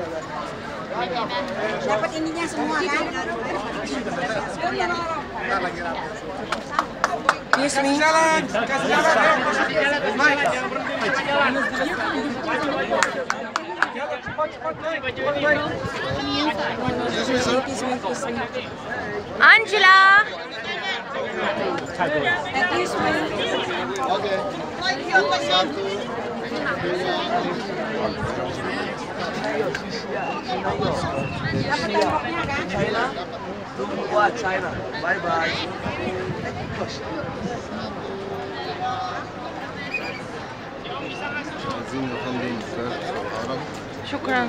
Dapat ininya semua kan? Excuse me. Jalan. Angela. Excuse me. Oke. Satu. Dapat temboknya kan? China. Buat China. Bye bye. عايزين نخلي الفراخ العرب. شكرا.